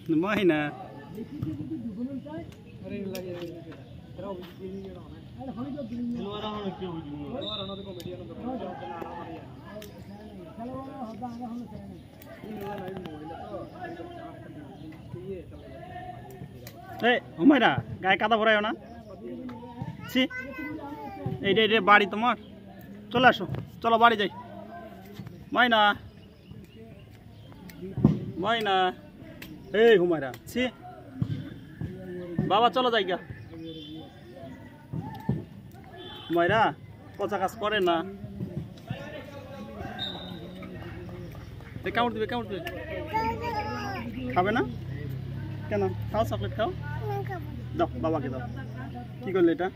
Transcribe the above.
ময়না ময়না গায়ে কাদা ভরায় না ছি এইটা বাড়ি তোমার চলে আসো চলো বাড়ি যাই ময়না ময়না এই হুমায়রা ছি বাবা চলো যাই গা হুমায়রা পচা কাজ করে না কামড় দিবে খাবে না কেন খাও চকলেট খাও দাও বাবাকে দাও কি করলে এটা